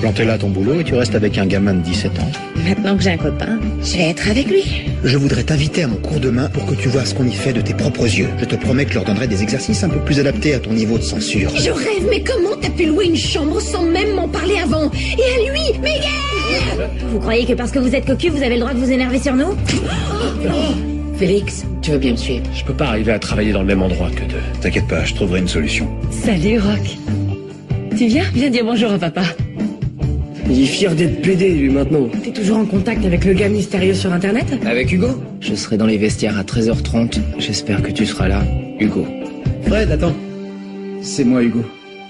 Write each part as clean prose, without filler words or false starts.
planter là ton boulot et tu restes avec un gamin de 17 ans. Maintenant que j'ai un copain, je vais être avec lui. Je voudrais t'inviter à mon cours demain pour que tu vois ce qu'on y fait de tes propres yeux. Je te promets que je leur donnerai des exercices un peu plus adaptés à ton niveau de censure. Je rêve, mais comment t'as pu louer une chambre sans même m'en parler avant? Et à lui, Miguel! Vous croyez que parce que vous êtes cocu, vous avez le droit de vous énerver sur nous? Félix, tu veux bien me suivre? Je peux pas arriver à travailler dans le même endroit que deux. T'inquiète pas, je trouverai une solution. Salut, Rock. Tu viens dire bonjour à papa. Il est fier d'être PD, lui, maintenant. T'es toujours en contact avec le gars mystérieux sur Internet? Avec Hugo? Je serai dans les vestiaires à 13h30. J'espère que tu seras là, Hugo. Fred, attends. C'est moi, Hugo.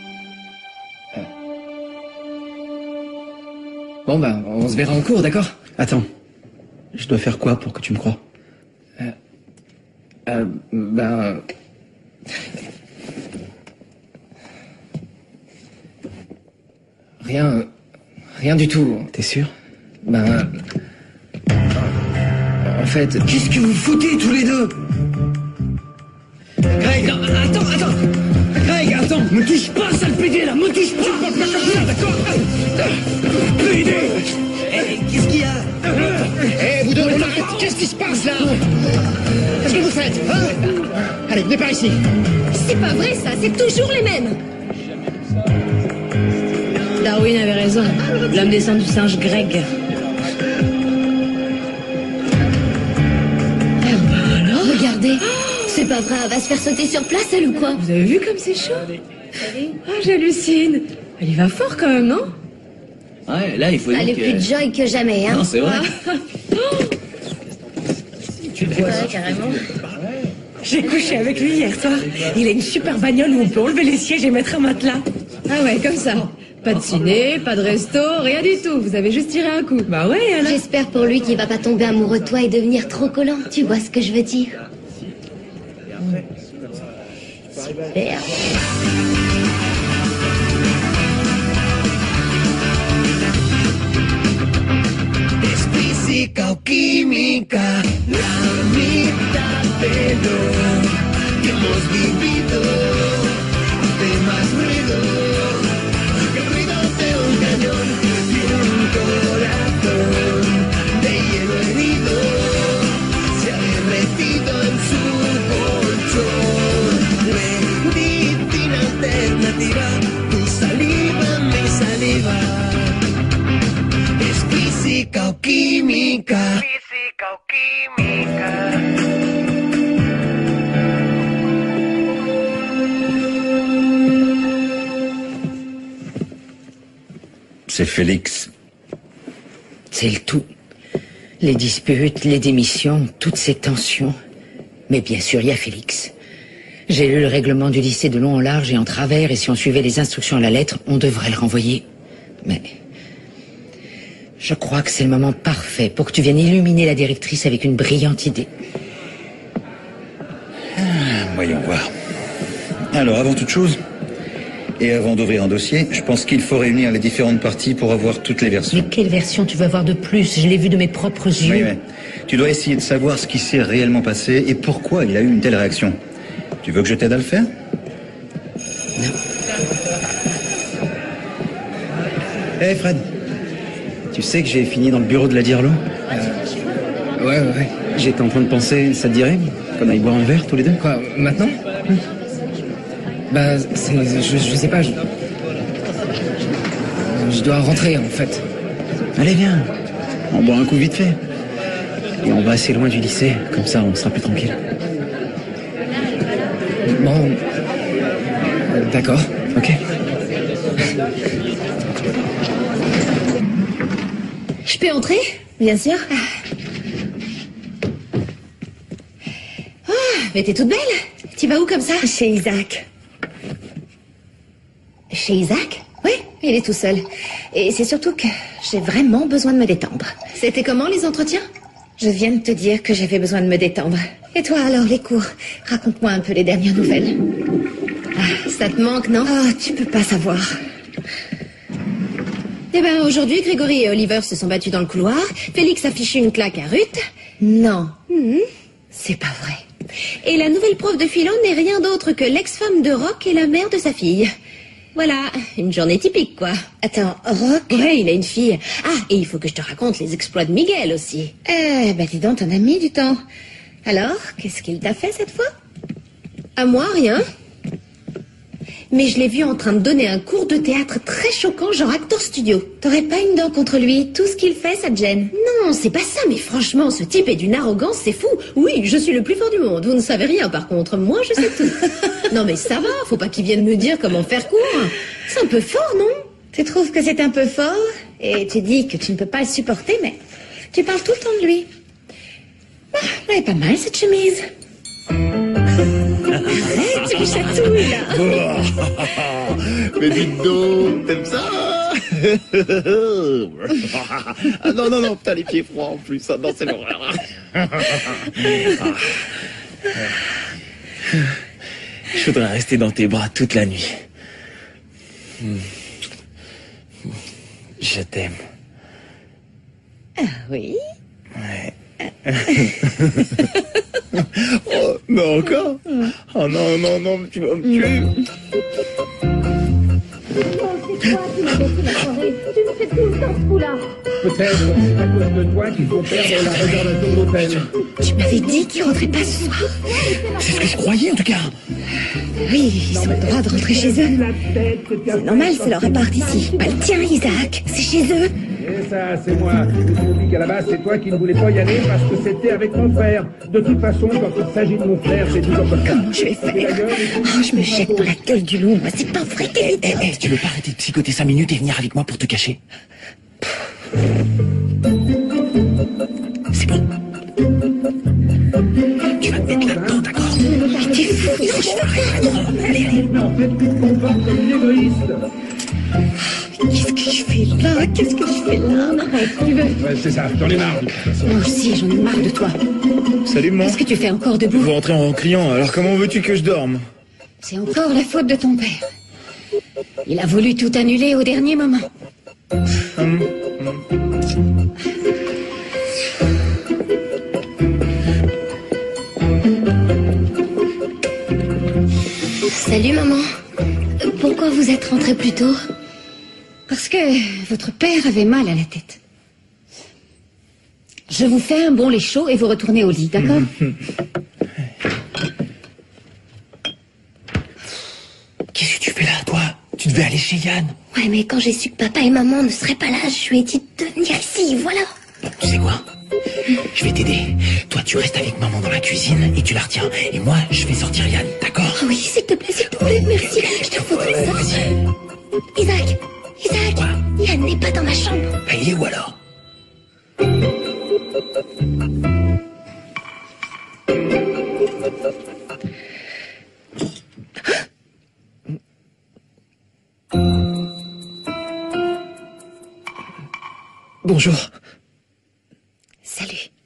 Bon, bah, on se verra en cours, d'accord? Attends. Je dois faire quoi pour que tu me crois? Rien du tout. T'es sûr? En fait... Qu'est-ce que vous foutez tous les deux? Greg, non, attends! Greg, attends! Me touche pas, sale PD, là! Me touche pas! Tu parles pas comme ça, d'accord? PD! Qu'est-ce qu'il y a? Vous deux, qu'est-ce qui se passe là? Qu'est-ce que vous faites, hein? Allez, venez par ici. C'est pas vrai, ça, c'est toujours les mêmes. Darwin avait raison. L'homme descend du singe Greg. Regardez, c'est pas vrai, elle va se faire sauter sur place, elle ou quoi? Vous avez vu comme c'est chaud? Ah, j'hallucine. Elle y va fort quand même, non? Ouais, là, il faut dire Elle est plus joy que jamais, hein? Non, c'est vrai. Tu le vois, carrément. J'ai couché avec lui hier soir. Il a une super bagnole où on peut enlever les sièges et mettre un matelas. Ah ouais, comme ça. Pas de ciné, pas de resto, rien du tout. Vous avez juste tiré un coup. Bah ouais, alors. J'espère pour lui qu'il va pas tomber amoureux de toi et devenir trop collant. Tu vois ce que je veux dire? Super. Es física o química, la mitad de lo que hemos vivido, de más ruido, que el ruido de un cañón y un corazón de hielo herido se ha derretido en su colchón. Medicina alternativa, tu saliva, mi saliva. Es física o química. Física o química. C'est Félix. C'est le tout. Les disputes, les démissions, toutes ces tensions. Mais bien sûr, il y a Félix. J'ai lu le règlement du lycée de long en large et en travers, et si on suivait les instructions à la lettre, on devrait le renvoyer. Mais je crois que c'est le moment parfait pour que tu viennes illuminer la directrice avec une brillante idée. Voyons voir. Alors, avant toute chose, et avant d'ouvrir un dossier, je pense qu'il faut réunir les différentes parties pour avoir toutes les versions. Mais quelle version tu veux avoir de plus? Je l'ai vu de mes propres yeux. Oui, mais tu dois essayer de savoir ce qui s'est réellement passé et pourquoi il a eu une telle réaction. Tu veux que je t'aide à le faire? Non. Hey Fred, tu sais que j'ai fini dans le bureau de la Dirlo? Ouais. J'étais en train de penser, ça te dirait qu'on aille boire un verre tous les deux? Quoi, maintenant? Bah, je sais pas, je dois rentrer, en fait. Allez, viens, on boit un coup vite fait. Et on va assez loin du lycée, comme ça on sera plus tranquille. Bon, d'accord. Ok. Je peux entrer? Bien sûr. Mais t'es toute belle. Tu vas où comme ça? Chez Isaac. Chez Isaac? Oui, il est tout seul. Et c'est surtout que j'ai vraiment besoin de me détendre. C'était comment les entretiens? Je viens de te dire que j'avais besoin de me détendre. Et toi alors, les cours? Raconte-moi un peu les dernières nouvelles. Ah, ça te manque, non? Ah, tu peux pas savoir. Eh ben, aujourd'hui, Grégory et Oliver se sont battus dans le couloir. Félix a fichu une claque à Ruth. Non. C'est pas vrai. Et la nouvelle prof de philo n'est rien d'autre que l'ex-femme de Rock et la mère de sa fille. Voilà, une journée typique, quoi. Attends, Rock? Ouais, il a une fille. Ah, et il faut que je te raconte les exploits de Miguel aussi. Bah dis donc, t'en as mis du temps. Alors, qu'est-ce qu'il t'a fait cette fois? À moi, rien. Mais je l'ai vu en train de donner un cours de théâtre très choquant, genre acteur studio. T'aurais pas une dent contre lui? Tout ce qu'il fait, ça te gêne? Non, c'est pas ça, mais franchement, ce type est d'une arrogance, c'est fou. Oui, je suis le plus fort du monde. Vous ne savez rien, par contre. Moi, je sais tout. Non, mais ça va, faut pas qu'il vienne me dire comment faire court. C'est un peu fort, non? Tu trouves que c'est un peu fort? Et tu dis que tu ne peux pas le supporter, mais tu parles tout le temps de lui. Ah, elle est pas mal, cette chemise. Arrête, tu me chatouilles, là. Mais dites donc, t'aimes ça? Ah non, non, non, putain, les pieds froids en plus. Ah, non, c'est l'horreur. Je voudrais rester dans tes bras toute la nuit. Je t'aime. Ah oui? Ouais. Oh, mais encore? Oh non, non, non, tu vas me tuer. Peut-être c'est à cause de toi qu'il faut perdre la réservation de l'hôtel. Tu m'avais dit qu'il rentrait pas ce soir. C'est ce que je croyais, en tout cas. Oui, ils ont le droit de rentrer chez eux. C'est normal, c'est leur appart ici. Pas le tien, Isaac. C'est chez eux. Et ça, c'est moi. Je me suis dit qu'à la base, c'est toi qui ne voulais pas y aller parce que c'était avec mon frère. De toute façon, quand il s'agit de mon frère, c'est toujours comme ça. Comment je vais faire? Oh, je me jette dans la gueule du loup. Moi, c'est pas vrai qu'elle est Tu veux pas arrêter de psychoter 5 minutes et venir avec moi pour te cacher? C'est bon. Tu vas te mettre là-dedans, d'accord? Mais t'es fou, il faut que je fasse rien. Allez, allez. Mais en fait, tu te comportes comme une égoïste. Qu'est-ce que je fais là? Qu'est-ce que je fais là? Arrête, tu veux? Ouais, c'est ça, j'en ai marre. Moi aussi, j'en ai marre de toi. Salut, maman. Qu'est-ce que tu fais encore debout? Vous rentrez en criant, alors comment veux-tu que je dorme? C'est encore la faute de ton père. Il a voulu tout annuler au dernier moment. Salut maman. Pourquoi vous êtes rentrée plus tôt? Parce que votre père avait mal à la tête. Je vous fais un bon lait chaud et vous retournez au lit, d'accord? Qu'est-ce que tu fais là, toi? Tu devais aller chez Yann. Ouais, mais quand j'ai su que papa et maman ne seraient pas là, je lui ai dit de venir ici, voilà. Tu sais quoi? Je vais t'aider. Toi, tu restes avec maman dans la cuisine et tu la retiens. Et moi, je vais sortir Yann, d'accord? Oh oui, s'il te plaît, merci. Je te faudrai ça. Isaac, Quoi? Yann n'est pas dans ma chambre. Bah, il est où alors? Bonjour. Salut.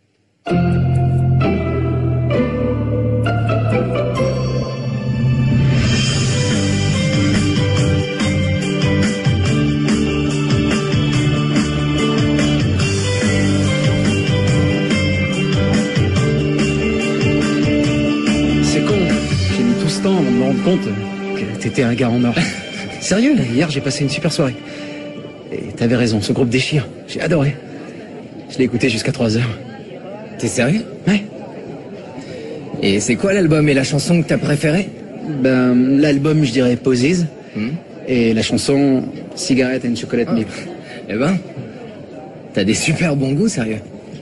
C'est con. J'ai mis tout ce temps avant de me rendre compte que t'étais un gars en or. Sérieux, hier j'ai passé une super soirée. Et t'avais raison, ce groupe déchire. J'ai adoré. Je l'ai écouté jusqu'à 3 heures. T'es sérieux? Ouais. Et c'est quoi l'album et la chanson que t'as préférée? Ben, l'album, je dirais Posies. Et la chanson Cigarette and Chocolate Milk. Eh ben, t'as des super bons goûts, sérieux.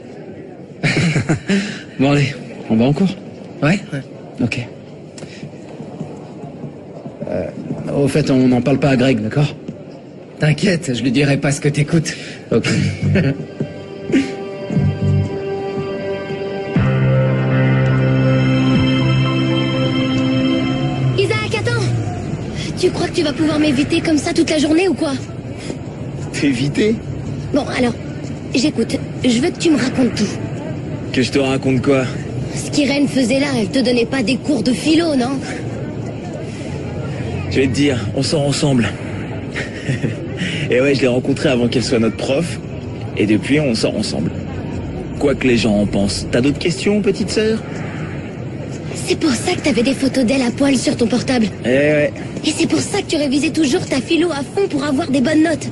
Bon, allez, on va en cours? Ouais. Ok. Au fait, on n'en parle pas à Greg, d'accord? T'inquiète, je lui dirai pas ce que t'écoutes. Ok. Isaac, attends. Tu crois que tu vas pouvoir m'éviter comme ça toute la journée ou quoi? T'éviter? Bon, alors, j'écoute. Je veux que tu me racontes tout. Que je te raconte quoi? Ce qu'Irène faisait là, elle te donnait pas des cours de philo, non? Je vais te dire, on sort ensemble. Et ouais, je l'ai rencontrée avant qu'elle soit notre prof. Et depuis, on sort ensemble. Quoi que les gens en pensent. T'as d'autres questions, petite sœur? C'est pour ça que t'avais des photos d'elle à poil sur ton portable. Eh ouais. Et c'est pour ça que tu révisais toujours ta philo à fond pour avoir des bonnes notes.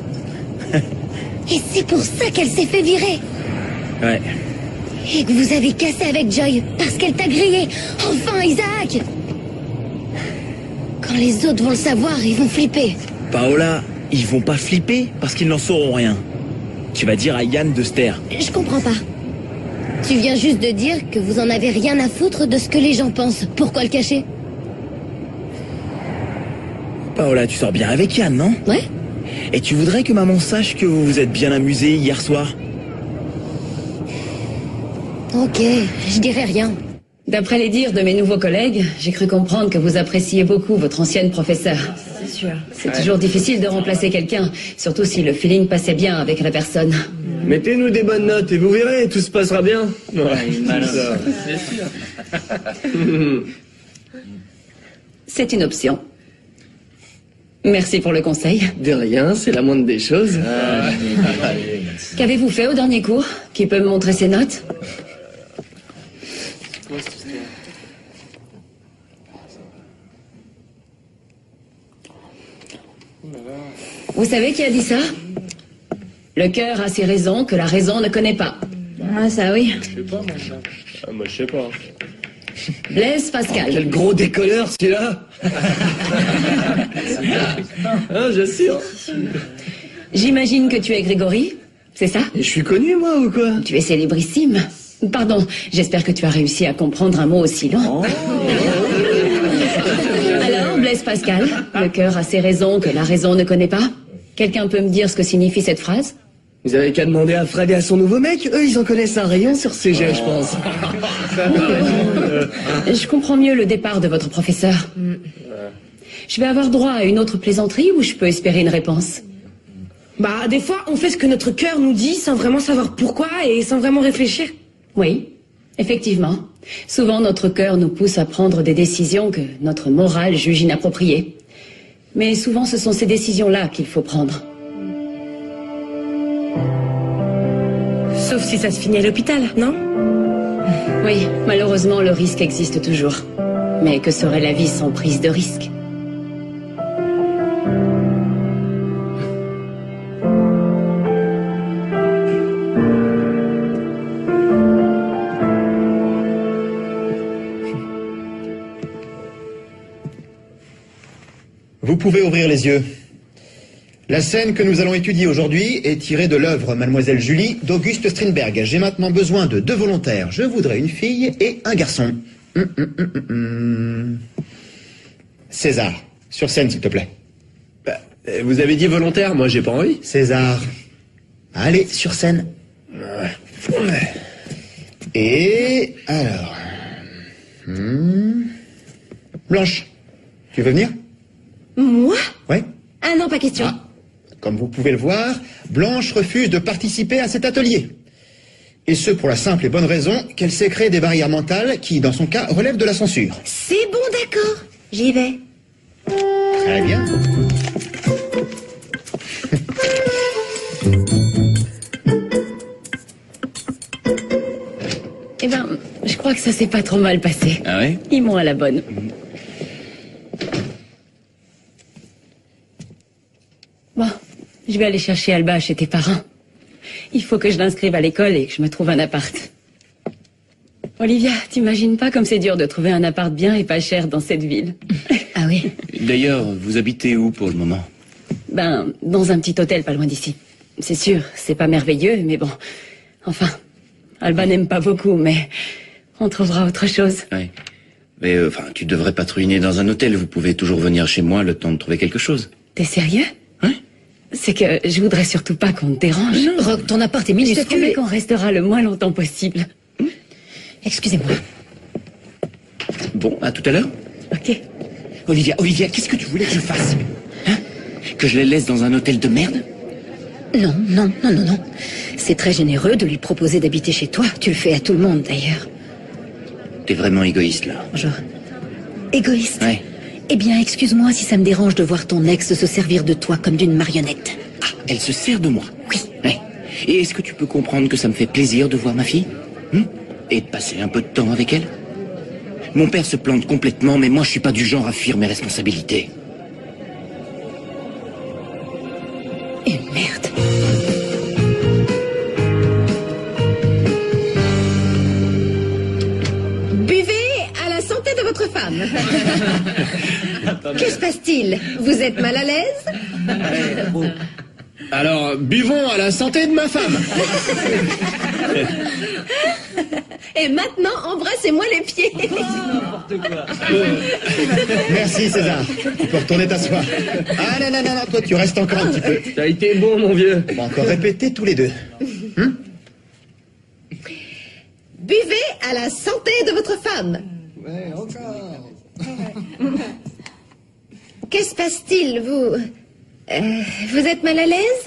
Et c'est pour ça qu'elle s'est fait virer. Ouais. Et que vous avez cassé avec Joy, parce qu'elle t'a grillé. Enfin, Isaac! Quand les autres vont le savoir, ils vont flipper. Paola, ils vont pas flipper parce qu'ils n'en sauront rien. Tu vas dire à Yann de se taire. Je comprends pas. Tu viens juste de dire que vous en avez rien à foutre de ce que les gens pensent. Pourquoi le cacher? Paola, tu sors bien avec Yann, non? Ouais. Et tu voudrais que maman sache que vous vous êtes bien amusés hier soir? Ok, je dirai rien. D'après les dires de mes nouveaux collègues, j'ai cru comprendre que vous appréciez beaucoup votre ancienne professeure. C'est sûr. C'est toujours difficile de remplacer quelqu'un, surtout si le feeling passait bien avec la personne. Mettez-nous des bonnes notes et vous verrez, tout se passera bien. C'est sûr. C'est une option. Merci pour le conseil. De rien, c'est la moindre des choses. Qu'avez-vous fait au dernier cours? Qui peut me montrer ses notes? Vous savez qui a dit ça? Le cœur a ses raisons que la raison ne connaît pas. Ah, ça oui. Je sais pas, moi. Moi, je sais pas. Blaise Pascal. Quel gros décolleur, celui-là. Ah, j'assure. J'imagine que tu es Grégory, c'est ça? Et je suis connu, moi, ou quoi? Tu es célébrissime. Pardon, j'espère que tu as réussi à comprendre un mot aussi long. Alors, Blaise Pascal, le cœur a ses raisons que la raison ne connaît pas. Quelqu'un peut me dire ce que signifie cette phrase? Vous avez qu'à demander à Fred et à son nouveau mec. Eux, ils en connaissent un rayon sur ces jets, je pense. Je comprends mieux le départ de votre professeur. Je vais avoir droit à une autre plaisanterie ou je peux espérer une réponse? Bah, des fois, on fait ce que notre cœur nous dit sans vraiment savoir pourquoi et sans vraiment réfléchir. Oui, effectivement. Souvent, notre cœur nous pousse à prendre des décisions que notre morale juge inappropriées. Mais souvent, ce sont ces décisions-là qu'il faut prendre. Sauf si ça se finit à l'hôpital, non? Oui, malheureusement, le risque existe toujours. Mais que serait la vie sans prise de risque? Vous pouvez ouvrir les yeux. La scène que nous allons étudier aujourd'hui est tirée de l'œuvre Mademoiselle Julie d'Auguste Strindberg. J'ai maintenant besoin de 2 volontaires. Je voudrais une fille et un garçon. César, sur scène s'il te plaît. Bah, vous avez dit volontaire, moi j'ai pas envie. César, allez, sur scène. Et alors... Blanche, tu veux venir? Moi? Ouais. Ah non, pas question. Ah. Comme vous pouvez le voir, Blanche refuse de participer à cet atelier. Et ce pour la simple et bonne raison qu'elle s'est créé des barrières mentales qui, dans son cas, relèvent de la censure. C'est bon, d'accord. J'y vais. Très bien. Eh ben, je crois que ça s'est pas trop mal passé. Ah ouais? Ils m'ont à la bonne. Bon, je vais aller chercher Alba chez tes parents. Il faut que je l'inscrive à l'école et que je me trouve un appart. Olivia, t'imagines pas comme c'est dur de trouver un appart bien et pas cher dans cette ville. Ah oui? D'ailleurs, vous habitez où pour le moment? Ben, dans un petit hôtel pas loin d'ici. C'est sûr, c'est pas merveilleux, mais bon. Enfin, Alba n'aime pas beaucoup, mais on trouvera autre chose. Ouais. Mais tu devrais pas te ruiner dans un hôtel. Vous pouvez toujours venir chez moi le temps de trouver quelque chose. T'es sérieux? Ouais. C'est que je voudrais surtout pas qu'on te dérange. Rock, ton appart est Je te minuscule. promets qu'on restera le moins longtemps possible. Excusez-moi. Bon, à tout à l'heure. Ok. Olivia, qu'est-ce que tu voulais que je fasse? Hein? Que je les laisse dans un hôtel de merde? Non. C'est très généreux de lui proposer d'habiter chez toi. Tu le fais à tout le monde, d'ailleurs. T'es vraiment égoïste, là. Bonjour. Égoïste? Ouais. Eh bien, excuse-moi si ça me dérange de voir ton ex se servir de toi comme d'une marionnette. Ah, elle se sert de moi? Oui. Ouais. Et est-ce que tu peux comprendre que ça me fait plaisir de voir ma fille? Et de passer un peu de temps avec elle? Mon père se plante complètement, mais moi je suis pas du genre à fuir mes responsabilités. Et merde. Buvez à la santé de votre femme. Que se passe-t-il? Vous êtes mal à l'aise? Alors, buvons à la santé de ma femme. Et maintenant, embrassez-moi les pieds. Merci César. Tu peux retourner t'asseoir. Ah non, non, non, non, toi tu restes encore un petit peu. T'as été bon, mon vieux. On va encore répéter tous les deux. Buvez à la santé de votre femme. Ouais, encore. Que se passe-t-il, vous? Vous êtes mal à l'aise?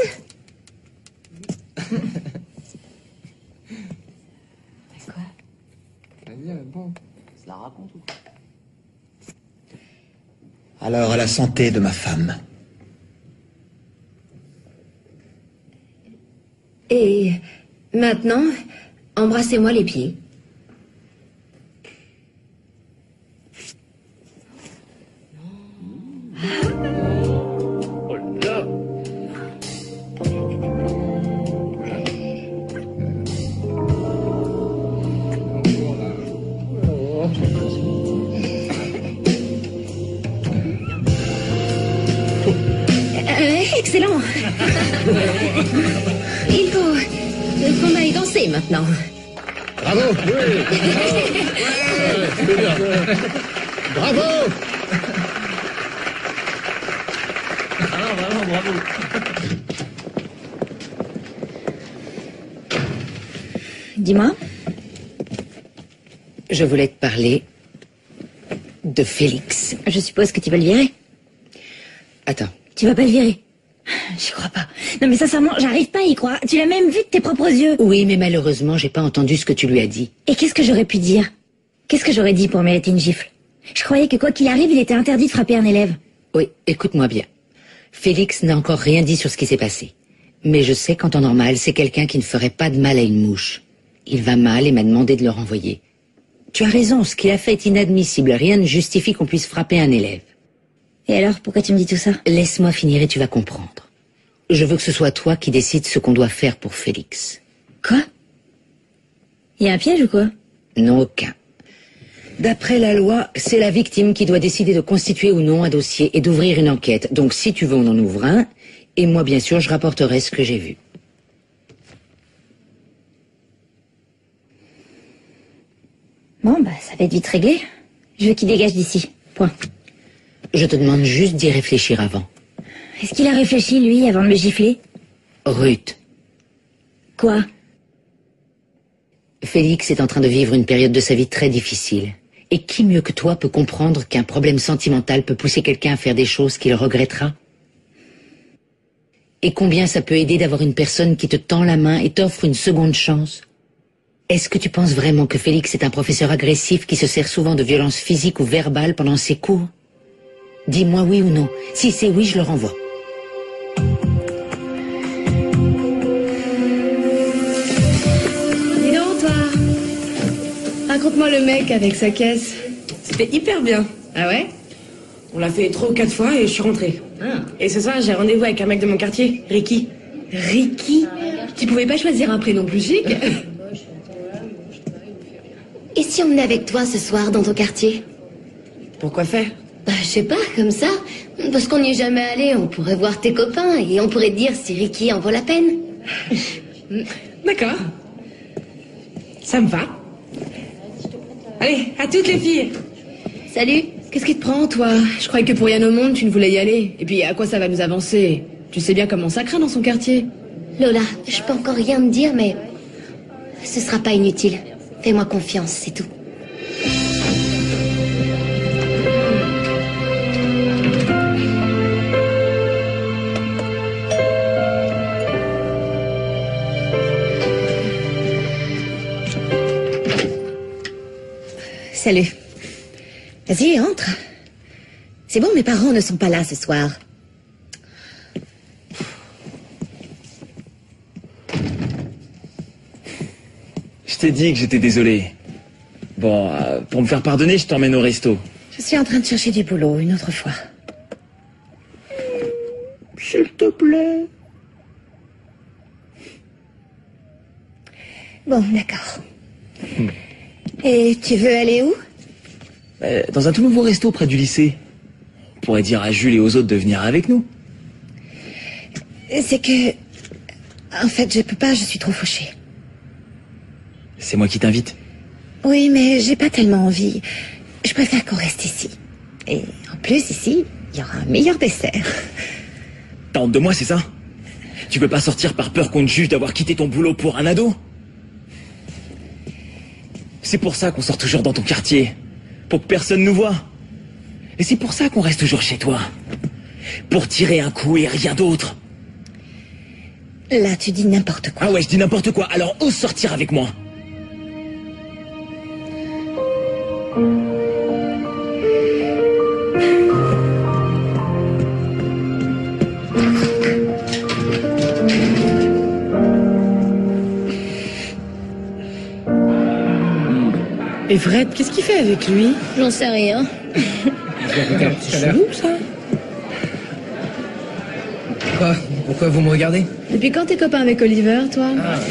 Bon, je la raconte ou quoi? Alors, à la santé de ma femme. Et maintenant, embrassez-moi les pieds. Oh là! Excellent. Il faut qu'on aille danser maintenant. Bravo. Bravo. Ah, vraiment, bravo. Dis-moi. Je voulais te parler de Félix. Je suppose que tu vas le virer. Attends. Tu vas pas le virer? J'y crois pas. Non mais sincèrement, j'arrive pas à y croire. Tu l'as même vu de tes propres yeux. Oui, mais malheureusement, j'ai pas entendu ce que tu lui as dit. Et qu'est-ce que j'aurais pu dire? Qu'est-ce que j'aurais dit pour mériter une gifle? Je croyais que quoi qu'il arrive, il était interdit de frapper un élève. Oui, écoute-moi bien. Félix n'a encore rien dit sur ce qui s'est passé. Mais je sais qu'en temps normal, c'est quelqu'un qui ne ferait pas de mal à une mouche. Il va mal et m'a demandé de le renvoyer. Tu as raison, ce qu'il a fait est inadmissible. Rien ne justifie qu'on puisse frapper un élève. Et alors, pourquoi tu me dis tout ça? Laisse-moi finir et tu vas comprendre. Je veux que ce soit toi qui décides ce qu'on doit faire pour Félix. Quoi? Il y a un piège ou quoi? Non, aucun. D'après la loi, c'est la victime qui doit décider de constituer ou non un dossier et d'ouvrir une enquête. Donc si tu veux, on en ouvre un. Et moi, bien sûr, je rapporterai ce que j'ai vu. Bon, bah, ça va être vite réglé. Je veux qu'il dégage d'ici. Point. Je te demande juste d'y réfléchir avant. Est-ce qu'il a réfléchi, lui, avant de me gifler? Ruth. Quoi? Félix est en train de vivre une période de sa vie très difficile. Et qui mieux que toi peut comprendre qu'un problème sentimental peut pousser quelqu'un à faire des choses qu'il regrettera? Et combien ça peut aider d'avoir une personne qui te tend la main et t'offre une seconde chance? Est-ce que tu penses vraiment que Félix est un professeur agressif qui se sert souvent de violences physiques ou verbales pendant ses cours? Dis-moi oui ou non. Si c'est oui, je le renvoie. Dis donc, toi. Raconte-moi le mec avec sa caisse. C'était hyper bien. Ah ouais? On l'a fait 3 ou 4 fois et je suis rentrée. Et ce soir, j'ai rendez-vous avec un mec de mon quartier, Ricky. Ricky? Tu pouvais pas choisir un prénom plus chic? Et si on venait avec toi ce soir dans ton quartier? Pourquoi faire? Bah, je sais pas, comme ça. Parce qu'on n'y est jamais allé, on pourrait voir tes copains et on pourrait te dire si Ricky en vaut la peine. D'accord. Ça me va. Allez, à toutes les filles. Salut. Qu'est-ce qui te prend, toi? Je croyais que pour rien au monde, tu ne voulais y aller. Et puis, à quoi ça va nous avancer? Tu sais bien comment ça craint dans son quartier. Lola, je peux encore rien te dire, mais ce sera pas inutile. Fais-moi confiance, c'est tout. Salut. Vas-y, entre. C'est bon, mes parents ne sont pas là ce soir. Je t'ai dit que j'étais désolé. Bon, pour me faire pardonner, je t'emmène au resto. Je suis en train de chercher du boulot, une autre fois. S'il te plaît. Bon, d'accord. Et tu veux aller où? Dans un tout nouveau resto près du lycée. On pourrait dire à Jules et aux autres de venir avec nous. C'est que... En fait, je peux pas, je suis trop fauchée. C'est moi qui t'invite. Oui, mais j'ai pas tellement envie. Je préfère qu'on reste ici. Et en plus, ici, il y aura un meilleur dessert. T'as honte de moi, c'est ça? Tu peux pas sortir par peur qu'on te juge d'avoir quitté ton boulot pour un ado? C'est pour ça qu'on sort toujours dans ton quartier. Pour que personne nous voie. Et c'est pour ça qu'on reste toujours chez toi. Pour tirer un coup et rien d'autre. Là, tu dis n'importe quoi. Ah ouais, je dis n'importe quoi. Alors ose sortir avec moi. Et Fred, qu'est-ce qu'il fait avec lui? J'en sais rien. C'est chelou, ça. Pourquoi vous me regardez? Depuis quand t'es copain avec Oliver, toi?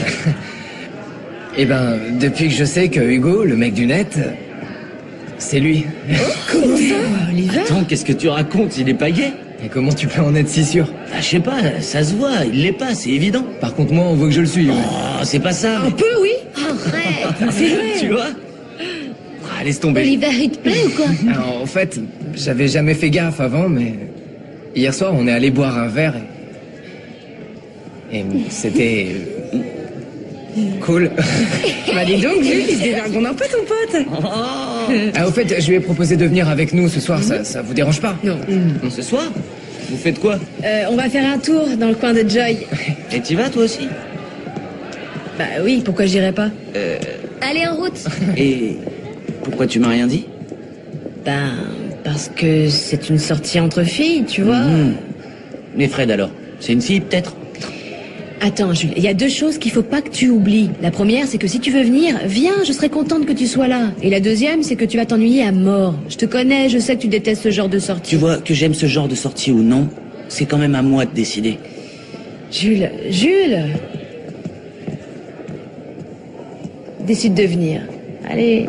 Eh ben, depuis que je sais que Hugo, le mec du net, c'est lui. Comment ça, Oliver? Attends, qu'est-ce que tu racontes? Il est pas gay. Et comment tu peux en être si sûr? Ah, je sais pas, ça se voit, il l'est pas, c'est évident. Par contre, moi, on veut que je le suive. Oh, c'est pas ça. Un peu, oui. Arrête. C'est vrai. Tu vois? Ah, laisse tomber. Oliver, il te plaît ou quoi? Alors, en fait, j'avais jamais fait gaffe avant, mais hier soir, on est allé boire un verre et c'était cool. Bah dis donc, Jules, il se dévergonde un peu, ton pote. Ah, au fait, je lui ai proposé de venir avec nous ce soir, ça vous dérange pas? Non. Ce soir? Vous faites quoi? On va faire un tour dans le coin de Joy. Et t'y vas toi aussi? Bah oui, pourquoi j'irais pas? Allez, en route. Et pourquoi tu m'as rien dit? Ben, parce que c'est une sortie entre filles, tu vois. Mais Fred alors? C'est une fille peut-être? Attends, Jules, il y a deux choses qu'il faut pas que tu oublies. La première, c'est que si tu veux venir, viens, je serai contente que tu sois là. Et la deuxième, c'est que tu vas t'ennuyer à mort. Je te connais, je sais que tu détestes ce genre de sortie. Tu vois, que j'aime ce genre de sortie ou non, c'est quand même à moi de décider. Jules, décide de venir. Allez.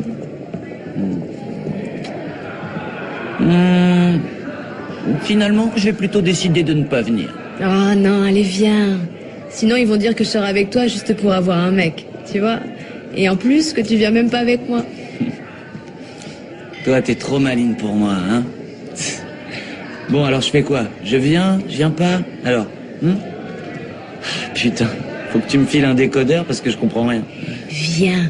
Finalement, je vais plutôt décider de ne pas venir. Oh non, allez, viens. Sinon, ils vont dire que je sors avec toi juste pour avoir un mec, tu vois. Et en plus, que tu viens même pas avec moi. Toi, t'es trop maligne pour moi, hein? Bon, alors je fais quoi? Je viens pas? Alors, Putain, faut que tu me files un décodeur parce que je comprends rien. Viens.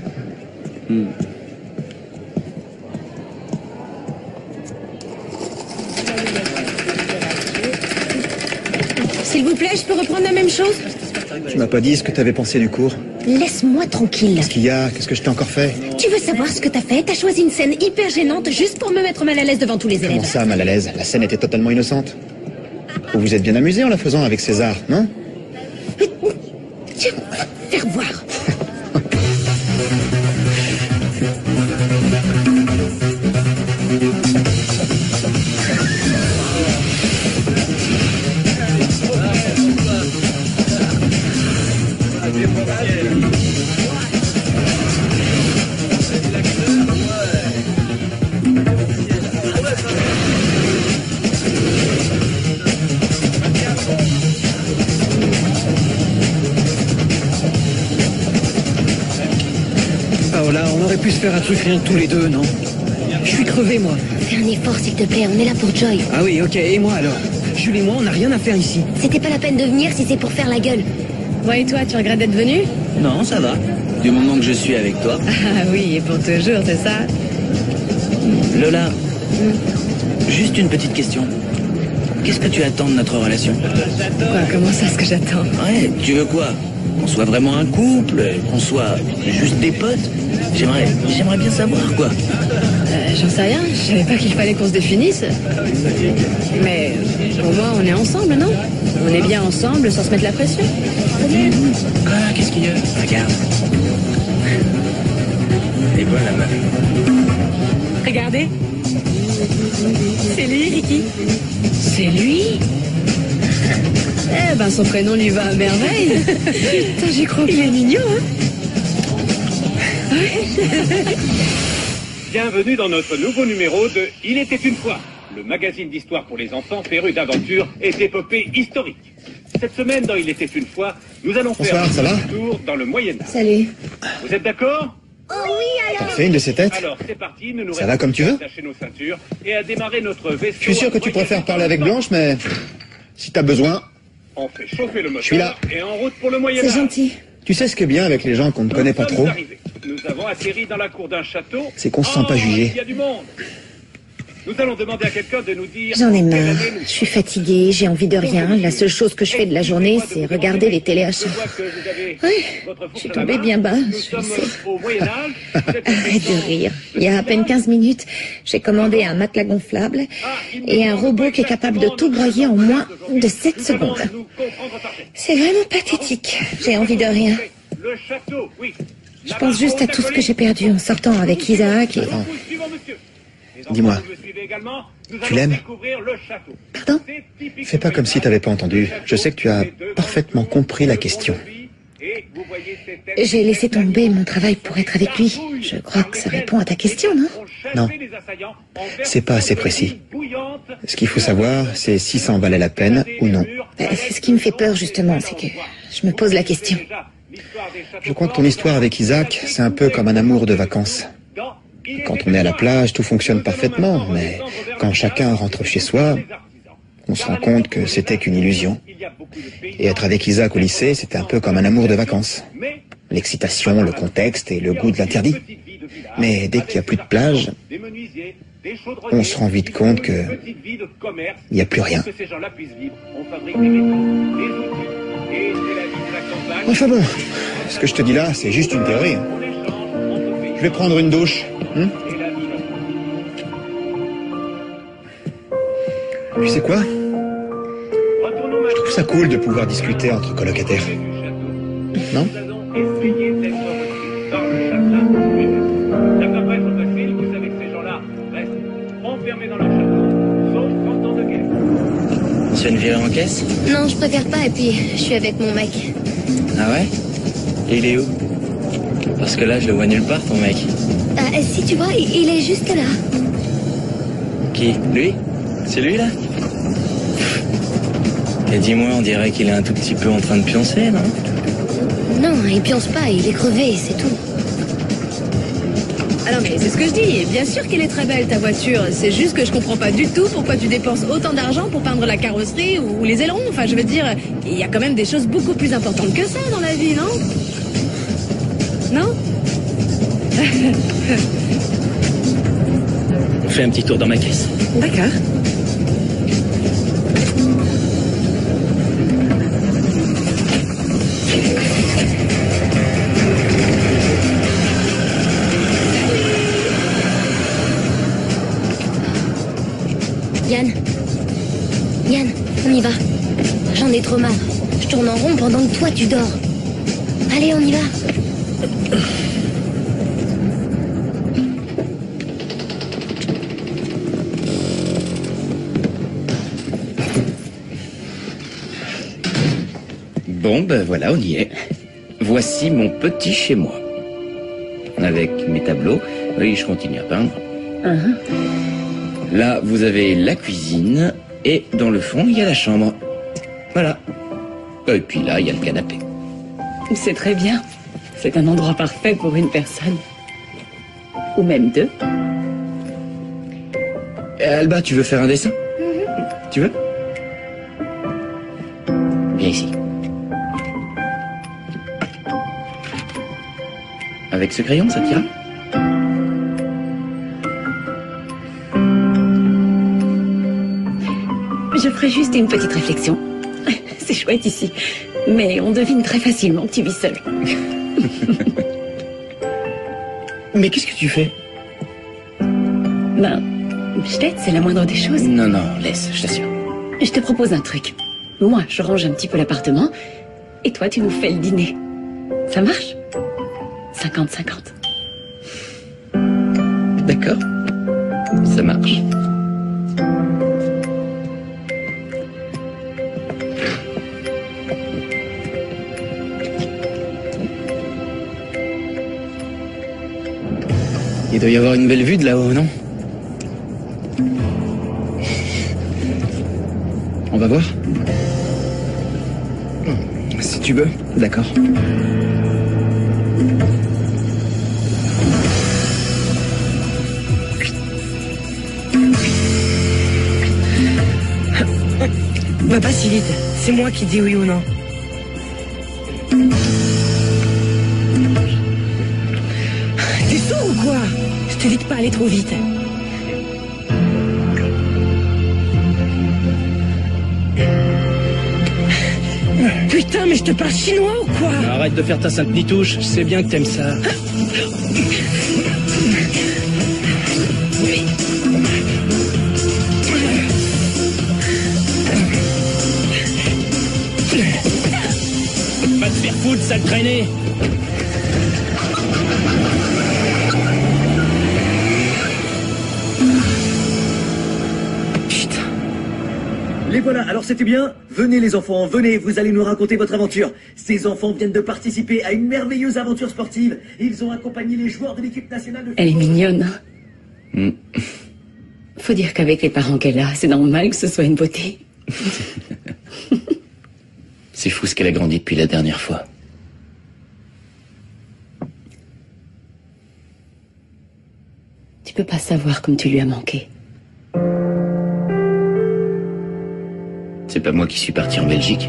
S'il vous plaît, je peux reprendre la même chose? Tu m'as pas dit ce que t'avais pensé du cours. Laisse-moi tranquille. Qu'est-ce qu'il y a? Qu'est-ce que je t'ai encore fait? Tu veux savoir ce que t'as fait? T'as choisi une scène hyper gênante juste pour me mettre mal à l'aise devant tous les élèves. Comment ça, mal à l'aise? La scène était totalement innocente. Vous vous êtes bien amusé en la faisant avec César, non? Tiens, faire voir. Oh là, on aurait pu se faire un truc rien que tous les deux, non? Je suis crevé, moi. Fais un effort, s'il te plaît, on est là pour Joy. Ah oui, ok, et moi alors? Jules et moi, on n'a rien à faire ici. C'était pas la peine de venir si c'est pour faire la gueule. Ouais, et toi, tu regrettes d'être venu? Non, ça va. Du moment que je suis avec toi. Ah oui, et pour toujours, c'est ça? Lola, juste une petite question. Qu'est-ce que tu attends de notre relation? Quoi, comment ça, ce que j'attends? Ouais, tu veux quoi? Qu'on soit vraiment un couple, qu'on soit juste des potes? J'aimerais bien savoir, quoi. J'en sais rien, je savais pas qu'il fallait qu'on se définisse. Mais pour moi, on est ensemble, non? On est bien ensemble sans se mettre la pression. Ah, qu'est-ce qu'il y a? Regarde. Elle est bonne, la meuf. Regardez. C'est lui, Ricky. C'est lui? Eh ben, son prénom lui va à merveille. Putain, j'y crois. Il est mignon, hein? Bienvenue dans notre nouveau numéro de Il était une fois, le magazine d'histoire pour les enfants féru d'aventures et d'épopées historiques. Cette semaine, dans Il était une fois, nous allons faire un tour dans le Moyen-Âge. Salut. Vous êtes d'accord? Oh oui, alors. T'as fait une de ces têtes? Alors, c'est parti, nous Ça va comme tu veux? attacher nos ceintures et à démarrer notre vaisseau. Je suis sûr que tu préfères parler avec Blanche, mais si t'as besoin, on fait chauffer le moteur je suis là. Et en route pour le Moyen-Âge. C'est gentil. Tu sais ce qui est bien avec les gens qu'on ne connaît pas trop? Nous avons atterri dans la cour d'un château. C'est qu'on se sent pas jugé. Il y a du monde. Nous allons demander à quelqu'un de nous dire... J'en ai marre. Je suis fatiguée, j'ai envie de rien. La seule chose que je fais de la journée, c'est regarder les téléachats. Oui, je suis tombée bien bas, je sais. Arrête de rire. Il y a à peine 15 minutes, j'ai commandé un matelas gonflable et un robot qui est capable de tout broyer en moins de 7 secondes. C'est vraiment pathétique. J'ai envie de rien. Je pense juste à tout ce que j'ai perdu en sortant avec Isaac et... Dis-moi, tu l'aimes? Pardon? Fais pas comme si t'avais pas entendu. Je sais que tu as parfaitement compris la question. J'ai laissé tomber mon travail pour être avec lui. Je crois que ça répond à ta question, non? Non, c'est pas assez précis. Ce qu'il faut savoir, c'est si ça en valait la peine ou non. C'est ce qui me fait peur, justement, c'est que je me pose la question. Je crois que ton histoire avec Isaac, c'est un peu comme un amour de vacances. Quand on est à la plage, tout fonctionne parfaitement, mais quand chacun rentre chez soi, on se rend compte que c'était qu'une illusion. Et être avec Isaac au lycée, c'était un peu comme un amour de vacances. L'excitation, le contexte et le goût de l'interdit. Mais dès qu'il n'y a plus de plage, on se rend vite compte que il n'y a plus rien. Enfin bon, ce que je te dis là, c'est juste une théorie. Je vais prendre une douche. Tu sais quoi? Je trouve ça cool de pouvoir discuter entre colocataires. Non? Tu viens de virer en caisse? Non, je préfère pas, et puis je suis avec mon mec. Ah ouais? Et il est où? Parce que là, je le vois nulle part, ton mec. Ah, si tu vois, il est juste là. Qui? Lui? C'est lui, là? Et dis-moi, on dirait qu'il est un tout petit peu en train de pioncer, non? Non, il pionce pas, il est crevé, c'est tout. Ah non, mais c'est ce que je dis. Bien sûr qu'elle est très belle, ta voiture. C'est juste que je comprends pas du tout pourquoi tu dépenses autant d'argent pour peindre la carrosserie ou les ailerons. Enfin, je veux dire, il y a quand même des choses beaucoup plus importantes que ça dans la vie, non? Non? Fais un petit tour dans ma caisse. D'accord. Yann, on y va. J'en ai trop marre. Je tourne en rond pendant que toi tu dors. Allez, on y va. Bon, ben voilà, on y est. Voici mon petit chez moi. Avec mes tableaux. Oui, je continue à peindre. Là, vous avez la cuisine. Et dans le fond, il y a la chambre. Voilà. Et puis là, il y a le canapé. C'est très bien. C'est un endroit parfait pour une personne. Ou même deux. Alba, tu veux faire un dessin? Tu veux? Viens ici. Avec ce crayon, ça t'ira? Je ferai juste une petite réflexion. C'est chouette ici. Mais on devine très facilement que tu vis seul. Mais qu'est-ce que tu fais? Ben, je t'aide, c'est la moindre des choses. Non, non, laisse, je t'assure. Je te propose un truc. Moi, je range un petit peu l'appartement. Et toi, tu nous fais le dîner. Ça marche? 50-50. D'accord. Ça marche. Il doit y avoir une belle vue de là-haut, non? On va voir? Si tu veux. D'accord. Va pas si vite, c'est moi qui dis oui ou non. T'es sourd ou quoi? Je te dis de pas aller trop vite. Putain, mais je te parle chinois ou quoi? Arrête de faire ta sainte nitouche, je sais bien que t'aimes ça. Va te faire foutre, sale traînée. Les voilà, alors c'était bien. Venez les enfants, venez, vous allez nous raconter votre aventure. Ces enfants viennent de participer à une merveilleuse aventure sportive. Ils ont accompagné les joueurs de l'équipe nationale de... Elle est mignonne. Faut dire qu'avec les parents qu'elle a, c'est normal que ce soit une beauté. C'est fou ce qu'elle a grandi depuis la dernière fois. Tu peux pas savoir comme tu lui as manqué. C'est pas moi qui suis parti en Belgique.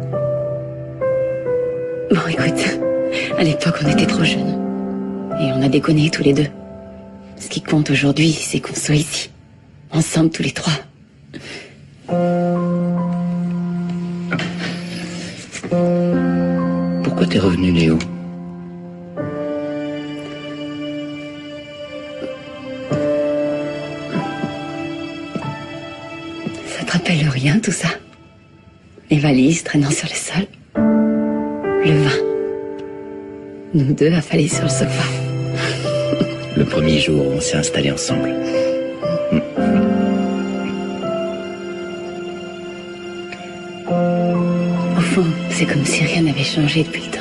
Bon, écoute, à l'époque, on était trop jeunes. Et on a déconné tous les deux. Ce qui compte aujourd'hui, c'est qu'on soit ici. Ensemble, tous les trois. Pourquoi t'es revenu, Léo? Ça te rappelle rien, tout ça? Les valises traînant sur le sol. Le vin. Nous deux affalés sur le sofa. Le premier jour où on s'est installés ensemble. Au fond, c'est comme si rien n'avait changé depuis le temps.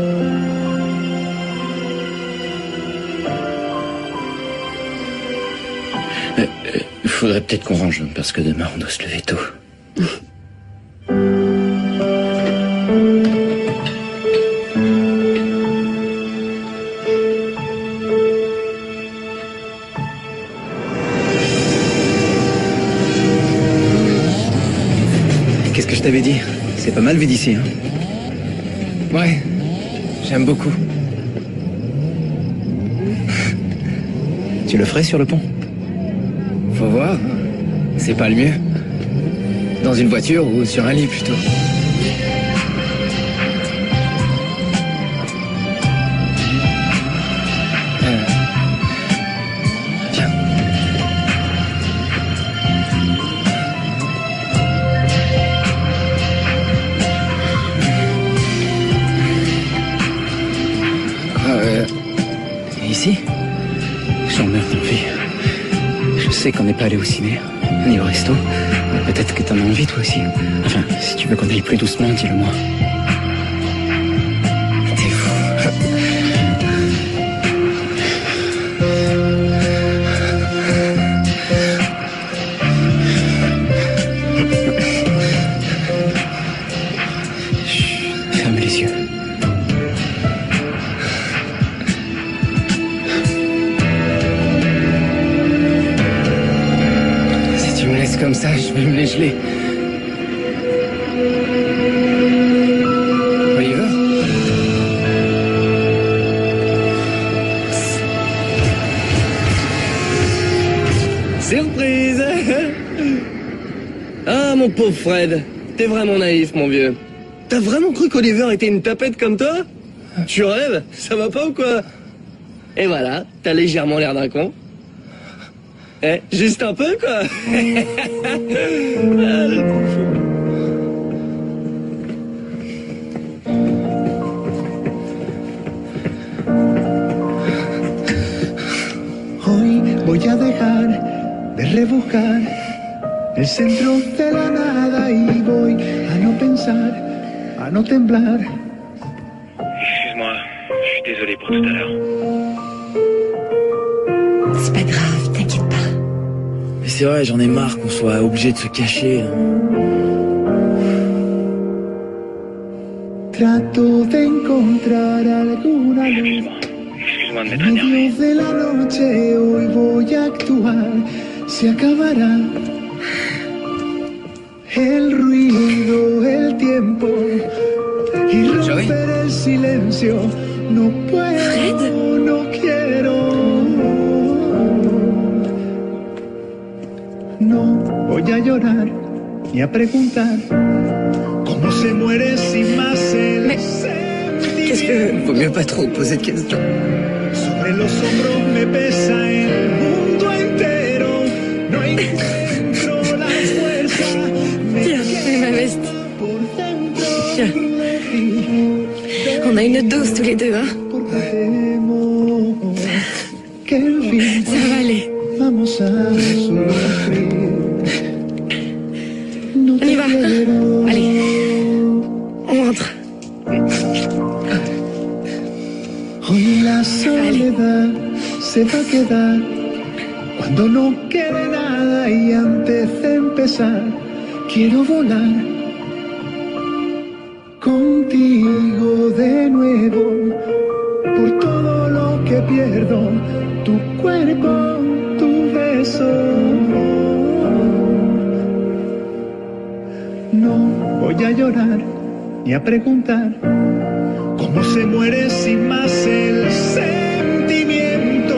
Il faudrait peut-être qu'on range, parce que demain on doit se lever tôt. Qu'est-ce que je t'avais dit? C'est pas mal vu d'ici, hein? Ouais, j'aime beaucoup. Tu le ferais sur le pont? Faut voir. C'est pas le mieux. Dans une voiture ou sur un lit plutôt. Viens. Ici? J'emmerde ton fille. Je sais qu'on n'est pas allé au ciné, ni au resto. Peut-être que t'en as envie toi aussi. Enfin, si tu veux qu'on aille plus doucement, dis-le-moi. T'es fou. Chut, ferme les yeux. Comme ça, je vais me les geler. Oliver? Surprise! Ah, mon pauvre Fred, t'es vraiment naïf, mon vieux. T'as vraiment cru qu'Oliver était une tapette comme toi? Tu rêves? Ça va pas ou quoi? Et voilà, t'as légèrement l'air d'un con. Eh, juste un peu, quoi. Ah, le fou. dejar de rebuscar el centro de la nada y voy a no pensar, a no temblar. Excuse-moi, je suis désolé pour tout à l'heure. C'est pas grave, t'inquiète pas. Mais c'est vrai, j'en ai marre qu'on soit obligé de se cacher. Trato de encontrar alguna luz. Excuse-moi de En m'être énervé. medio de la noche hoy voy a actuar. Se acabará el ruido, el tiempo y romper el silencio. No puedo, no quiero. No voy a llorar ni a preguntar cómo se muere sin más el sentimiento. Qu'est-ce que... Faut mieux pas trop poser de questions. Sobre los hombros me pesa el mundo entero. No encuentro la fuerza. Tiens, c'est ma veste. Tiens. On a une dose tous les deux, hein. Ça va aller. Vamos a sufrir. On y va. Allez. On rentre. Hoy la soledad se va a quedar cuando no quede nada y antes de empezar quiero volar contigo de nuevo por todo lo que pierdo, tu cuerpo, tu beso. No voy a llorar ni a preguntar cómo se muere sin más el sentimiento.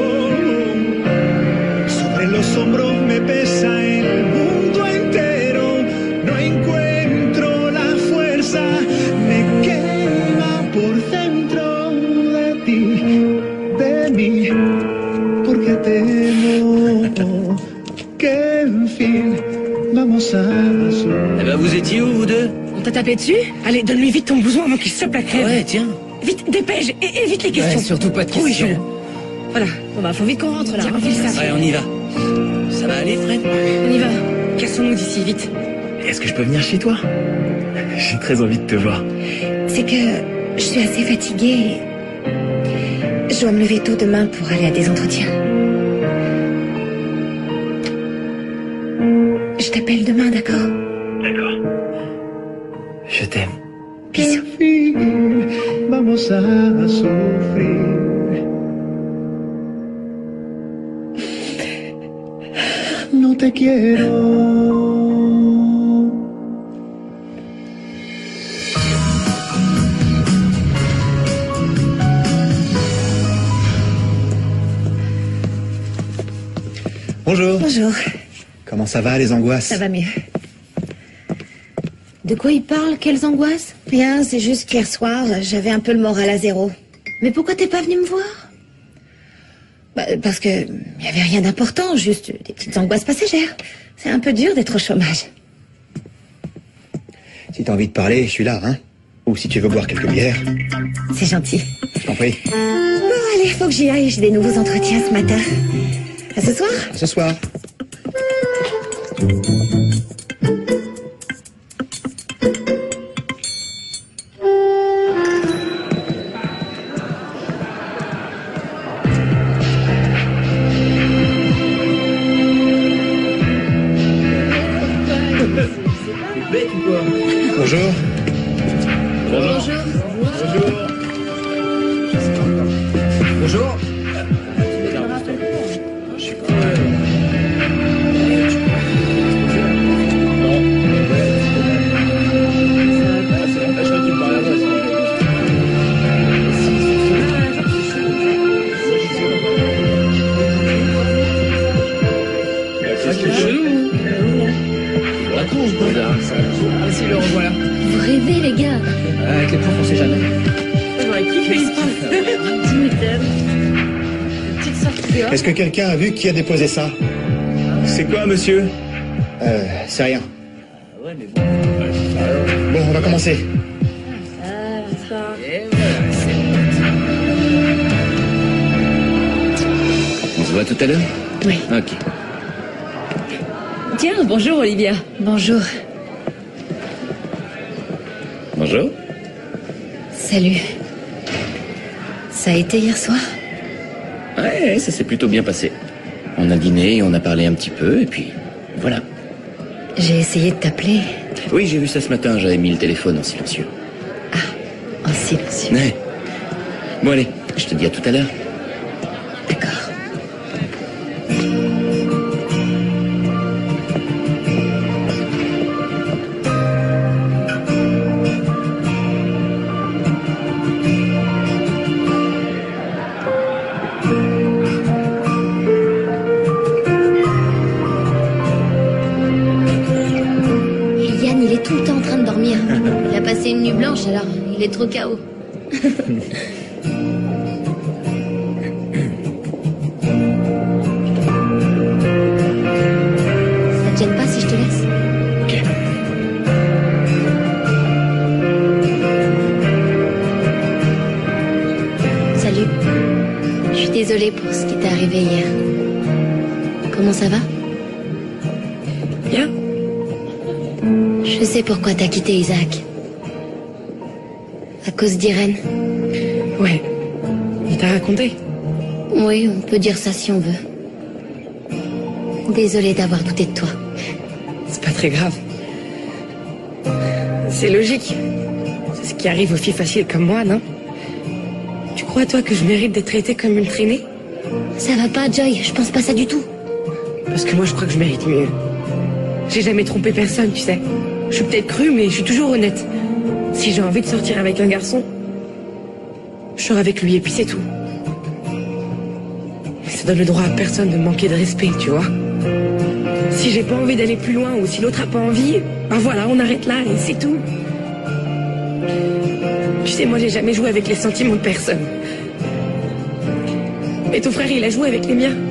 Sobre los hombros me pesa el mundo entero. No encuentro la fuerza, me quema por dentro de ti, de mí, porque temo que en fin vamos a Eh ben, vous étiez où, vous deux? On t'a tapé dessus? Allez, donne-lui vite ton blouson avant qu'il se la crève. Ouais, tiens. Vite, dépêche, et évite les questions. Ouais, surtout pas de questions. Oui, Jules. Voilà. Bon bah, faut vite qu'on rentre là. Tiens, enfile ça. Ouais, on y va. Ça va aller, Fred? On y va. Cassons-nous d'ici, vite. Est-ce que je peux venir chez toi? J'ai très envie de te voir. C'est que je suis assez fatiguée. Je dois me lever tôt demain pour aller à des entretiens. Je t'appelle demain, d'accord? D'accord. Je t'aime. Bisous. Vamos a sufrir. No te quiero. Bonjour. Bonjour. Comment ça va, les angoisses? Ça va mieux. De quoi il parle? Quelles angoisses? Rien, c'est juste qu'hier soir, j'avais un peu le moral à zéro. Mais pourquoi t'es pas venu me voir? Parce que il y avait rien d'important, juste des petites angoisses passagères. C'est un peu dur d'être au chômage. Si t'as envie de parler, je suis là, hein. Ou si tu veux boire quelques bières. C'est gentil. Je t'en prie. Bon, allez, faut que j'y aille, j'ai des nouveaux entretiens ce matin. À ce soir? À ce soir. Bonjour. Bonjour. Bonjour. Ah, si, le revoilà. Vous rêvez, les gars. Avec les profs, on sait jamais. J'aurais kiffé, il se passe. Tu m'étonnes. Petite sortie dehors. Est-ce que quelqu'un a vu qui a déposé ça? C'est quoi, monsieur? C'est rien. Bon, on va commencer. On se voit tout à l'heure? Oui. Ok. Tiens, bonjour Olivia. Bonjour. Bonjour. Salut. Ça a été hier soir? Ouais, ça s'est plutôt bien passé. On a dîné, on a parlé un petit peu, et puis voilà. J'ai essayé de t'appeler. Oui, j'ai vu ça ce matin, j'avais mis le téléphone en silencieux. En silencieux. Ouais. Bon allez, je te dis à tout à l'heure. D'accord. Yann, il est tout le temps en train de dormir. Il a passé une nuit blanche, alors il est trop KO. Ça te gêne pas si je te laisse? Ok. Salut. Je suis désolée pour ce qui t'est arrivé hier. Comment ça va? Bien. Je sais pourquoi t'as quitté Isaac. À cause d'Irène. Ouais. Il t'a raconté? Oui, on peut dire ça si on veut. Désolée d'avoir douté de toi. C'est pas très grave. C'est logique. C'est ce qui arrive aux filles faciles comme moi, non? Tu crois, toi, que je mérite d'être traitée comme une traînée? Ça va pas, Joy, je pense pas ça du tout. Parce que moi, je crois que je mérite mieux. J'ai jamais trompé personne, tu sais. Je suis peut-être crue, mais je suis toujours honnête. Si j'ai envie de sortir avec un garçon, je sors avec lui et puis c'est tout. Ça donne le droit à personne de me manquer de respect, tu vois. Si j'ai pas envie d'aller plus loin ou si l'autre a pas envie, ben voilà, on arrête là et c'est tout. Tu sais, moi j'ai jamais joué avec les sentiments de personne. Mais ton frère, il a joué avec les miens.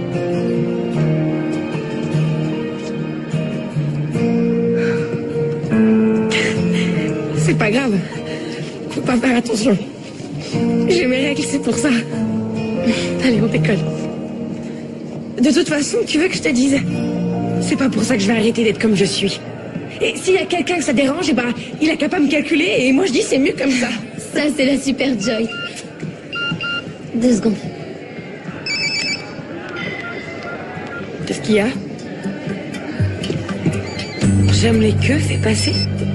C'est pas grave. Faut pas faire attention. J'ai mes règles, c'est pour ça. Allez, on décolle. De toute façon, tu veux que je te dise? C'est pas pour ça que je vais arrêter d'être comme je suis. Et s'il y a quelqu'un que ça dérange, eh ben, il a qu'à pas me calculer et moi je dis c'est mieux comme ça. Ça, c'est la super Joy. 2 secondes. Qu'est-ce qu'il y a? J'aime les queues, fais passer.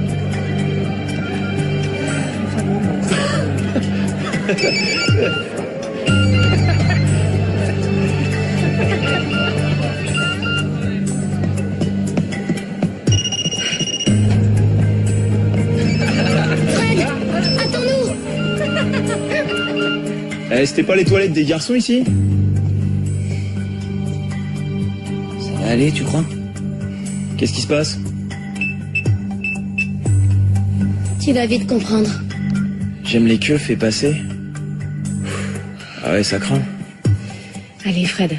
Fred, attends-nous. C'était pas les toilettes des garçons ici? Ça va aller, tu crois? Qu'est-ce qui se passe? Tu vas vite comprendre. J'aime les queues, fais passer. Ah ouais, ça craint. Allez, Fred.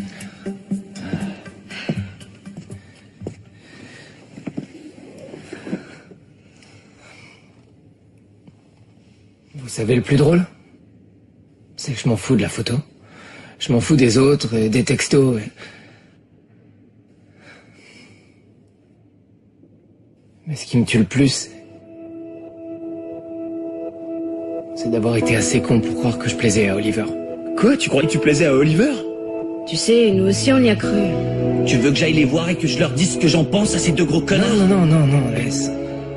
Vous savez le plus drôle? C'est que je m'en fous de la photo. Je m'en fous des autres, des textos. Mais ce qui me tue le plus, c'est d'avoir été assez con pour croire que je plaisais à Oliver. Quoi? Tu croyais que tu plaisais à Oliver? Tu sais, nous aussi on y a cru. Tu veux que j'aille les voir et que je leur dise ce que j'en pense à ces 2 gros connards? Non, laisse.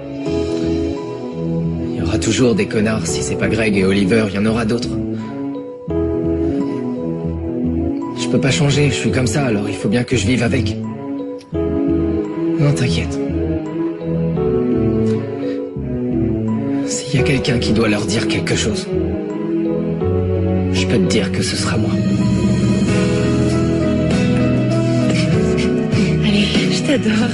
Il y aura toujours des connards. Si c'est pas Greg et Oliver, il y en aura d'autres. Je peux pas changer, je suis comme ça, alors il faut bien que je vive avec. Non, t'inquiète. S'il y a quelqu'un qui doit leur dire quelque chose, je peux te dire que ce sera moi. Allez, je t'adore.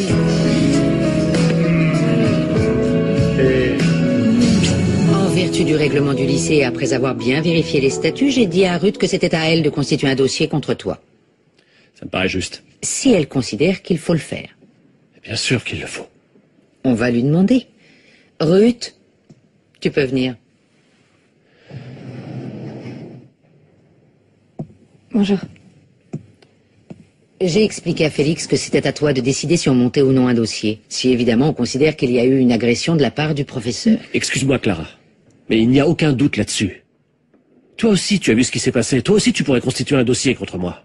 En vertu du règlement du lycée, après avoir bien vérifié les statuts, j'ai dit à Ruth que c'était à elle de constituer un dossier contre toi. Ça me paraît juste. Si elle considère qu'il faut le faire. Bien sûr qu'il le faut. On va lui demander. Ruth, tu peux venir. Bonjour. J'ai expliqué à Félix que c'était à toi de décider si on montait ou non un dossier. Si évidemment on considère qu'il y a eu une agression de la part du professeur. Excuse-moi, Clara, mais il n'y a aucun doute là-dessus. Toi aussi, tu as vu ce qui s'est passé. Toi aussi, tu pourrais constituer un dossier contre moi.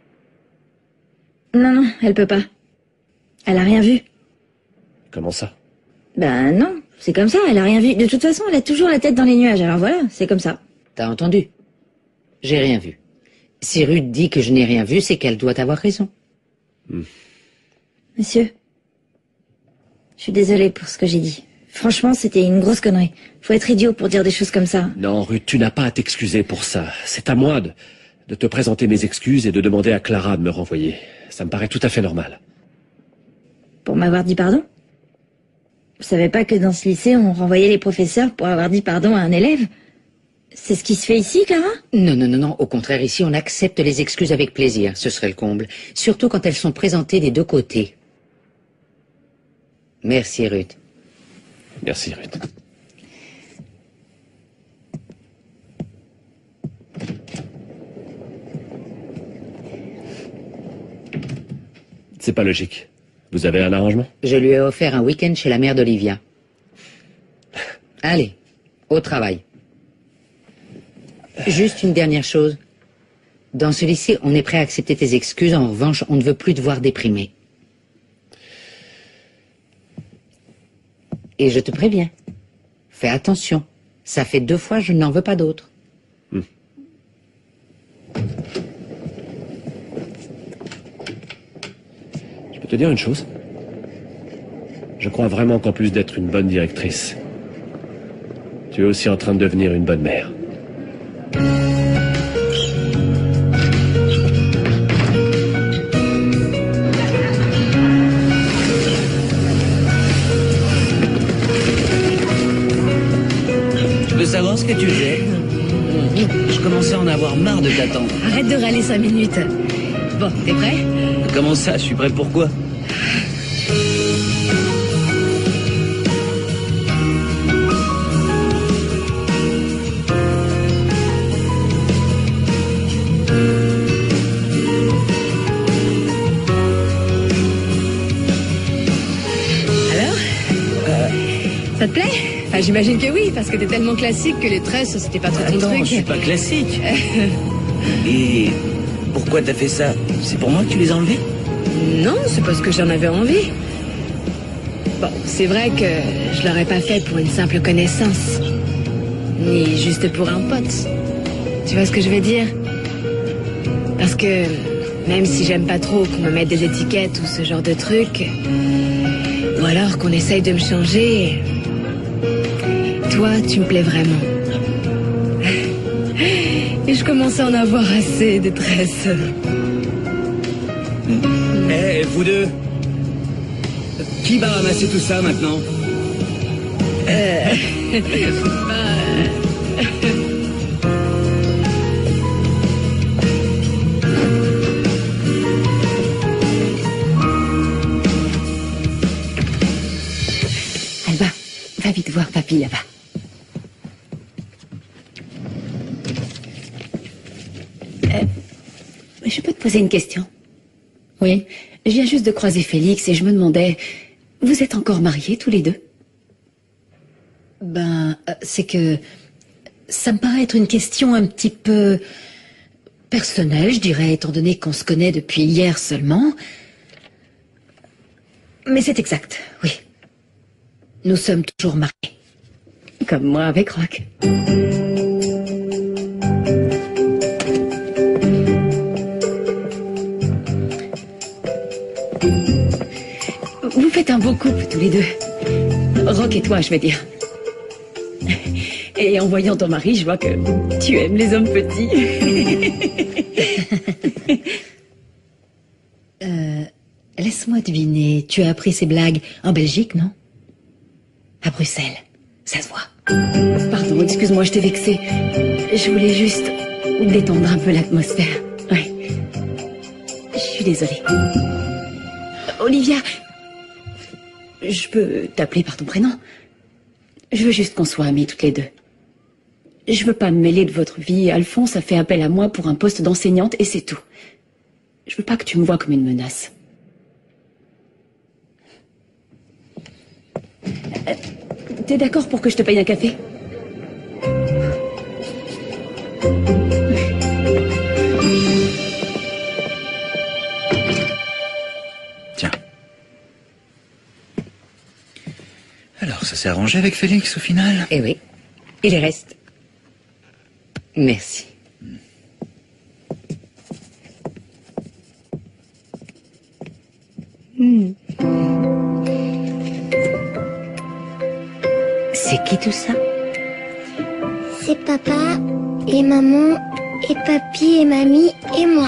Non, non, elle peut pas. Elle a rien vu. Comment ça? Ben non, c'est comme ça, elle a rien vu. De toute façon, elle a toujours la tête dans les nuages, alors voilà, c'est comme ça. T'as entendu? J'ai rien vu. Si Ruth dit que je n'ai rien vu, c'est qu'elle doit avoir raison. Monsieur, je suis désolée pour ce que j'ai dit. Franchement, c'était une grosse connerie. Faut être idiot pour dire des choses comme ça. Non, Ruth, tu n'as pas à t'excuser pour ça. C'est à moi de te présenter mes excuses et de demander à Clara de me renvoyer. Ça me paraît tout à fait normal. Pour m'avoir dit pardon? Vous savez pas que dans ce lycée, on renvoyait les professeurs pour avoir dit pardon à un élève? C'est ce qui se fait ici, Clara? Non, non, non, non. Au contraire, ici, on accepte les excuses avec plaisir. Ce serait le comble. Surtout quand elles sont présentées des deux côtés. Merci, Ruth. Merci, Ruth. C'est pas logique. Vous avez un arrangement? Je lui ai offert un week-end chez la mère d'Olivia. Allez, au travail. Juste une dernière chose. Dans ce lycée, on est prêt à accepter tes excuses. En revanche, on ne veut plus te voir déprimé. Et je te préviens. Fais attention. Ça fait 2 fois, je n'en veux pas d'autres. Je peux te dire une chose? Je crois vraiment qu'en plus d'être une bonne directrice, tu es aussi en train de devenir une bonne mère. Je veux savoir ce que tu faisais. Je commençais à en avoir marre de t'attendre. Arrête de râler 5 minutes. Bon, t'es prêt? Comment ça? Je suis prêt pour quoi? Ça te plaît? Enfin, j'imagine que oui, parce que t'es tellement classique que les tresses, c'était pas trop ton truc. Je suis pas classique. Et pourquoi t'as fait ça? C'est pour moi que tu les as enlevés? Non, c'est parce que j'en avais envie. Bon, c'est vrai que je l'aurais pas fait pour une simple connaissance. Ni juste pour un pote. Tu vois ce que je veux dire? Parce que même si j'aime pas trop qu'on me mette des étiquettes ou ce genre de trucs, ou alors qu'on essaye de me changer, toi, tu me plais vraiment. Et je commence à en avoir assez des tresses. Eh, vous deux, qui va ramasser tout ça maintenant? Alba, va vite voir papy là-bas. Je peux te poser une question? Oui, je viens juste de croiser Félix et je me demandais, vous êtes encore mariés tous les deux? Ben, c'est que ça me paraît être une question un petit peu personnelle, je dirais, étant donné qu'on se connaît depuis hier seulement. Mais c'est exact, oui. Nous sommes toujours mariés. Comme moi avec Rock. Vous faites un beau couple tous les deux. Rock et toi, je vais dire. Et en voyant ton mari, je vois que tu aimes les hommes petits. Laisse-moi deviner, tu as appris ces blagues en Belgique, non? À Bruxelles, ça se voit. Pardon, excuse-moi, je t'ai vexé. Je voulais juste détendre un peu l'atmosphère. Oui. Je suis désolée. Olivia, je peux t'appeler par ton prénom? Je veux juste qu'on soit amis toutes les deux. Je veux pas me mêler de votre vie. Alphonse a fait appel à moi pour un poste d'enseignante et c'est tout. Je veux pas que tu me vois comme une menace. T'es d'accord pour que je te paye un café? Tiens. Alors, ça s'est arrangé avec Félix au final? Eh oui. Il reste. Merci. C'est qui tout ça? C'est papa et maman et papy et mamie et moi.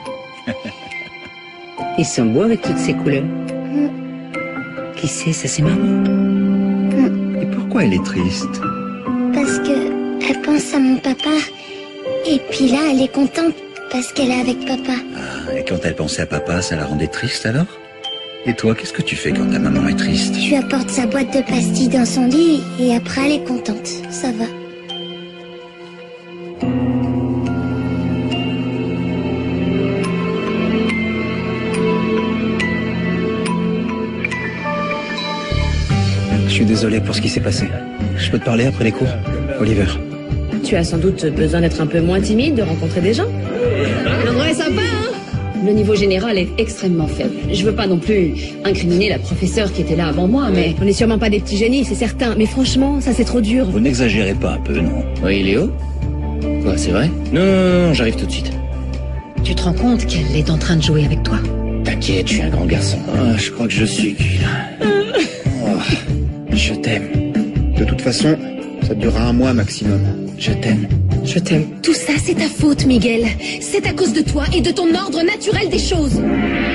Ils sont beaux avec toutes ces couleurs. Qui c'est? Ça, c'est maman. Et pourquoi elle est triste? Parce que elle pense à mon papa. Et puis là, elle est contente parce qu'elle est avec papa. Ah, et quand elle pensait à papa, ça la rendait triste alors? Et toi, qu'est-ce que tu fais quand ta maman est triste? Je lui apporte sa boîte de pastilles dans son lit et après elle est contente. Ça va. Je suis désolé pour ce qui s'est passé. Je peux te parler après les cours, Oliver? Tu as sans doute besoin d'être un peu moins timide, de rencontrer des gens. L'endroit est sympa, hein? Le niveau général est extrêmement faible. Je veux pas non plus incriminer la professeure qui était là avant moi, mais... On n'est sûrement pas des petits génies, c'est certain. Mais franchement, ça c'est trop dur. Vous n'exagérez pas un peu, non? Oui, Léo? Quoi, c'est vrai? Non, j'arrive tout de suite. Tu te rends compte qu'elle est en train de jouer avec toi? T'inquiète, je suis un grand garçon. Ah, je crois que je suis cuit, là. Oh, je t'aime. De toute façon, ça durera un mois maximum. Je t'aime. Je t'aime. Tout ça, c'est ta faute, Miguel. C'est à cause de toi et de ton ordre naturel des choses.